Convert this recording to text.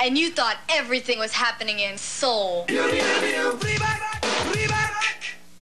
and you thought everything was happening in Seoul.